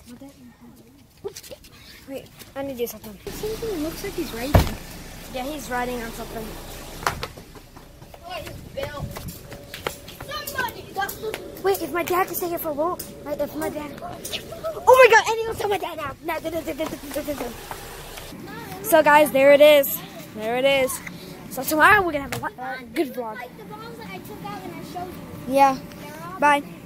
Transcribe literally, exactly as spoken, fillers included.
Wait, I need to do something. Something looks like he's writing. Yeah, he's writing on something. Wait, if my dad can stay here for a while, right? If my dad. Oh my God! I need to tell my dad now. So guys, there it is. There it is. So tomorrow we're gonna have a uh, good vlog. Like the bombs that I took out and I showed you. Yeah. Bye.